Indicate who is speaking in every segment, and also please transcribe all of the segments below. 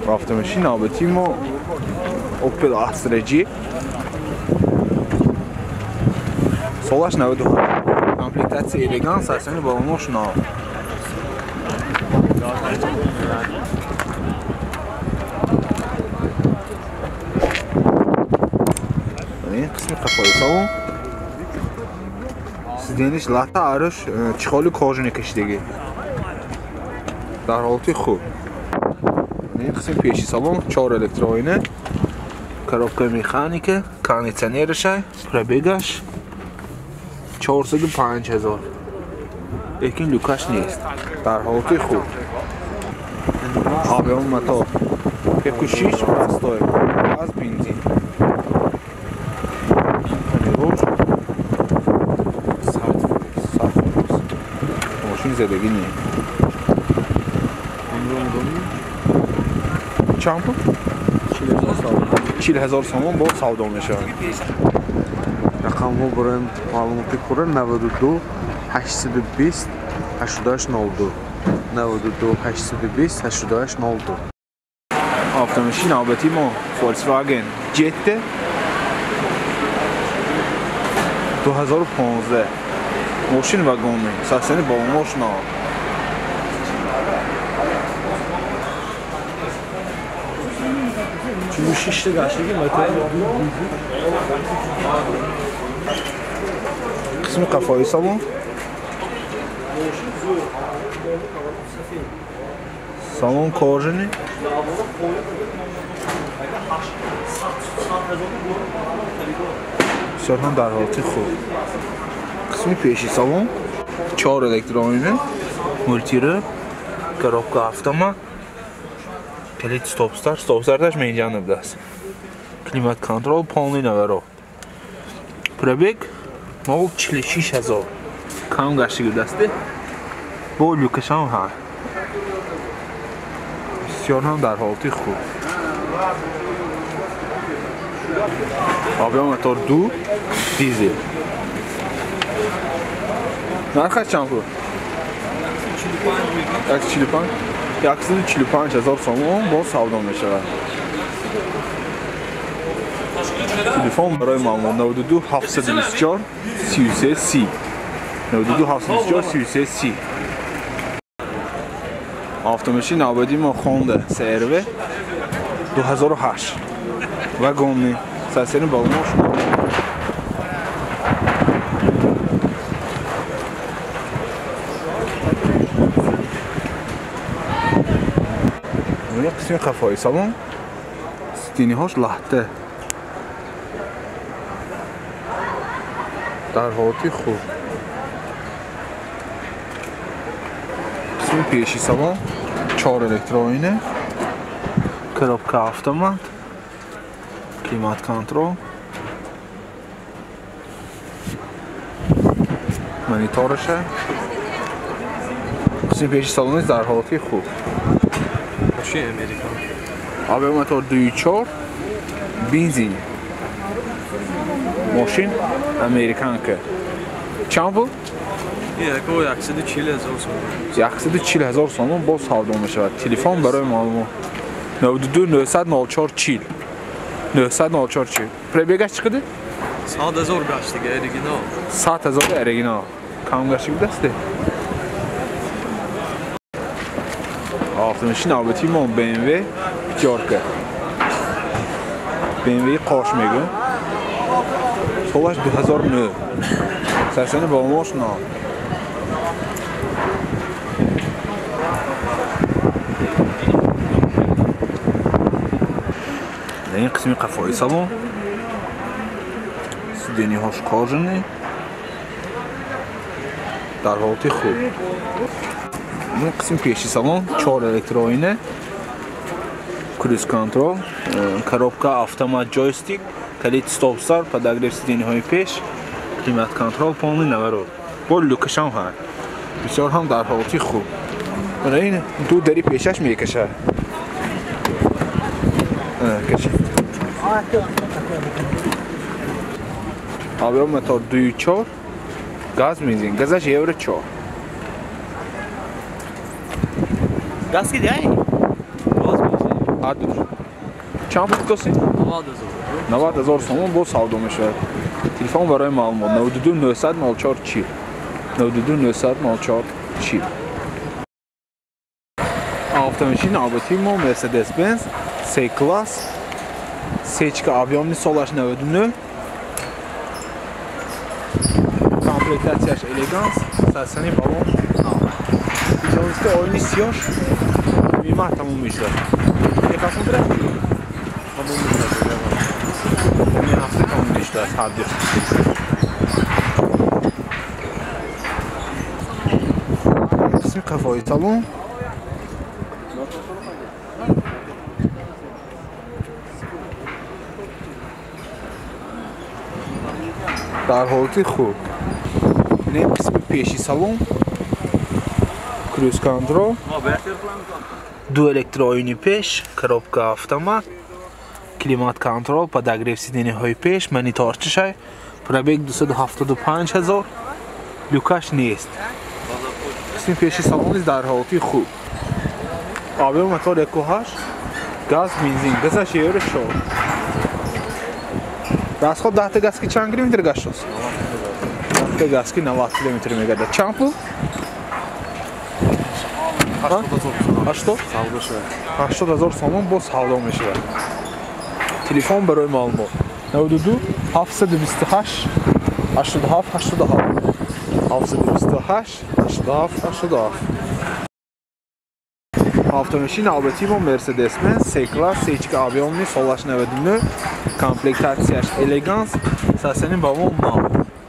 Speaker 1: автомашин навбати мо Opel Astra G солаш 92 комплектация элеганс асани ба машина این قسم قفای سالن سیدنیش لطه آرش چخالی کاژنی کشیدگی در حالتی خوب این قسم پیشی سالن 4 الکترونیه коробка механика кондиционерше пробегаш 405,000 lekin lyukash نیست در حالتی خوب объем мотор 1.6 простой газ бензин машин زدگی نیست چند 40,000 сомон бо савдо мешавад.
Speaker 2: Рақамҳо барои маълумоти пурра 92 820 8802 92 820 8802.
Speaker 1: Автомашин албатти мо Volkswagen Jetta 2015 машин вагони сасани бо машина
Speaker 3: شیشته گشتگی متر
Speaker 1: قسم قفای سالن سالن کاژنی بسیار هم در حالت خوب قسم پیشی سالن 4 الکترونیه مولتیره коробка автомат Клит стоп-старт, стоп-старташ менҷаниб даст. Климат контрол полный наверо. Пробег мол 46,000. Кам гаштаги дасте. Бо люкашам ҳа. Бисёр ҳам дар ҳолати хуб. Объем мотор 2 дизель. Нархаш чанд пул? 145. 145,000 сомон бо савдо мешавад. Телефон барои маълумот 92 724 33 30 92 724 33 30. Автомашин навбади мо Honda CR-V 2008 вагонни сасени балмош قسم قفای سالن ستینی هاش لحته در حالتی خوب قسم پیشی سالن 4 الکترونیه коробка автомат климат контрол мониторشه قسم پیشی سالن در حالتی خوب
Speaker 3: ماشین امریکان
Speaker 1: объем мотор 2.4 бензин машин американка чанд пул? 140,000 сомон бо савдо мешавад. Телефон барои маълумот 92 900 04 40 900 04 40. Пробегаш чӣ қадар?
Speaker 3: 100,000 гаштаги оригинал.
Speaker 1: 100,000 оригинал. Кам гаштаги дасте? Автомашин албатти мо BMW пятёрка. BMW qosh мегӯям. Солаш 2009. Сасани бо машина. Дар ин қисми қафои салон сидениҳош кожани дар ҳолати хуб. Ин қисми пеши салон 4 электроине круиз контрол, коробка автомат джойстик, калит стоп-старт, подогрев сидениҳои пеш, климат контрол, полный наворот. Бо люкашам ҳаст. Бисёр ҳам дар ҳолати хуб. Мана ин ду дари пешаш мекашад. Объем мотор 2.4 газ бензин, газаш евро 4.
Speaker 3: Газ ки дай? Газ бензин.
Speaker 1: Adur. چند بود کسی؟ 90,000 سوم باز سودا میشه. تلفن برای معلومات 92 900 04 40 92 900 04 40 Avtomaşin albəti mo Mercedes-Benz C-Class Seçki avyonlu solaş 99 Komplektasiyaş elegans Səsəni balon Videomuzda oyun istiyor Mimar tamamlayışlar Yakasını bırak Emin hafta tamamlayışlar Hadi Kısmı kafayı talon در حالت خوب این قسم پیشی سالن کروز کنترل دو الکترونی پیش коробка автомат климат کنترل подогрев сидений های پیش монитор пробег 275,000 люкаш نیست قسم پیشی سالن در حالت خوب آبیون موتور 1.8 گاز بنزین گازش یورو شد Расход 10 газки чанд километр гаштост? 10 газки 90 километр мегадад. Чанд пул? 80,000 сомон боз савдо мешавад. Телефон барои маълумот 92 728 87 87 728 87 87 Avtomaşin albəti mo Mercedes-Benz C-Class seçki avyonlu solaş 99 Komplektasiyaş elegans Səsənin balon mal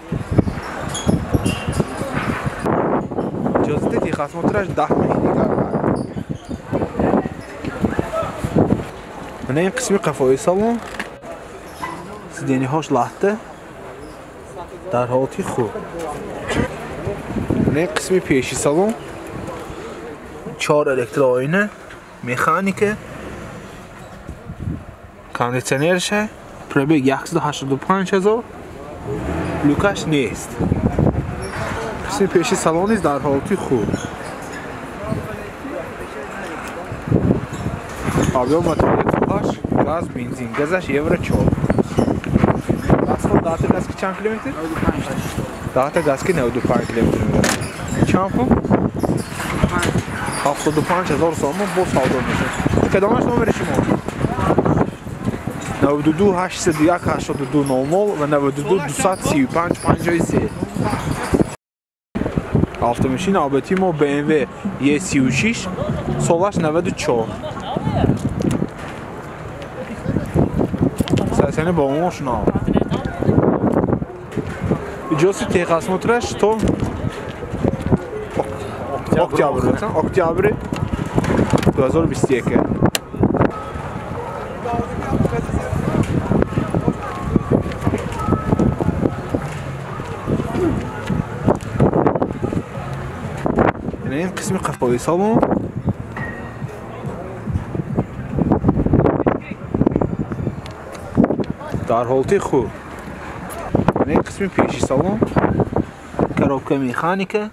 Speaker 1: İcazətə texasmotraj 10 mehligar var Mənə qismi qafayı salon Sideni hoş lahtı Dar halti xub Mənə qismi peşi salon 4 elektro oyunu, mexanike, kondisyoner şey, prebeg 185,000, lukaş نیست. قسم پیشی سالن در حالت خوب. آبیون موتور توش، گاز بنزین، گازش یورو 4. Расход дата газки чанд километр? Дата газки 95 километр میره. چند پول؟ 75,000 сомон боз савдо мешавад. Кадомаш номери шумо? 92 801 82 00 ва 92 235 53 Автомашин албати мо BMW E36 солаш 94 Сасани ба мо шуно Иҷози техосмотраш то октябр лутфан октябр 2021 این قسم قفای سالن در حالت خوب این قسم پیشی سالن коробка مکانیکه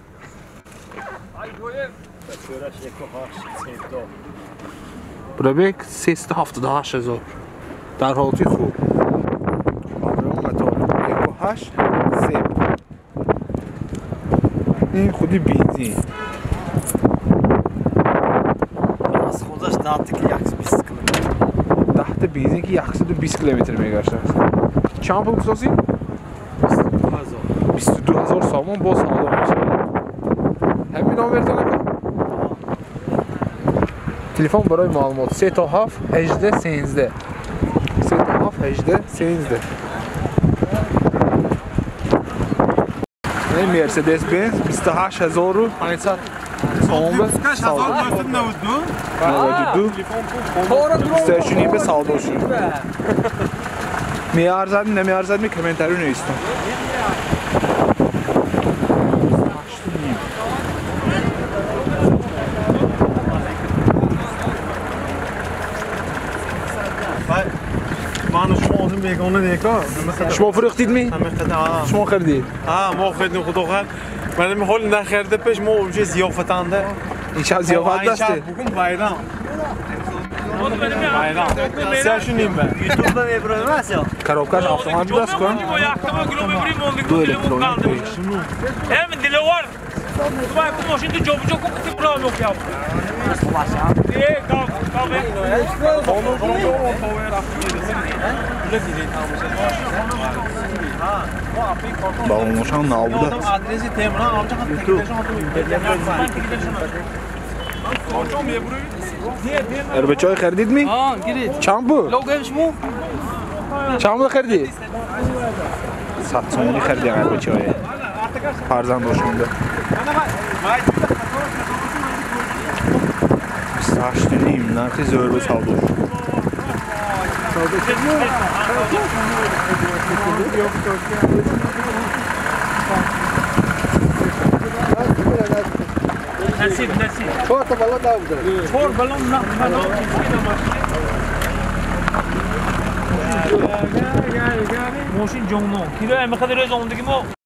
Speaker 1: پربگ 378,000 در حالت خوب موتور 1.8 سه این خودی بنزین
Speaker 3: از خودش داده که 120 کیلومتر
Speaker 1: تحت بنزین که 120 کیلومتر میگشته چند پول کساسی؟ 22,000 سامان باز حالا میشه همین نامبرتان نکن تلفن برای معلومات 3 تا 7 18 13 3 تا 7 18 13 این مرسدس بنز 28,500 سامان به سالدو 92 23 به سالدو شد میارزد نمیارزد می کامنتاری نویستم شما فروختید می؟ شما خریدید؟
Speaker 3: ما خریدیم خدا خیر من حال نخرده پیش ما اونجا زیافتنده
Speaker 1: این شب زیافت دسته؟
Speaker 3: بگم بایرام Sen şunuyum ben. YouTube'da ve programı ya.
Speaker 1: Коробкаш автомат даст кун. Ду электронник пеш.
Speaker 4: Hem dilevar. Vai com motion do jogo que tem problema que é.
Speaker 1: Bağlanmışam nabuda.
Speaker 3: Adresi Temran amca
Speaker 1: Erbeçay xaridid mi?
Speaker 3: हाँ गिरी
Speaker 1: Çam bu?
Speaker 3: लोग हैं इसमें
Speaker 1: Çam da xaridid? 7 so'mga xaridgan Erbeçay. Farzand hoşumda. Saçlıyım, narxı zörbe saldı.
Speaker 4: Nasip. Çor balon nak balon. Motion jongno. Kilo em kadar öz ondaki mo.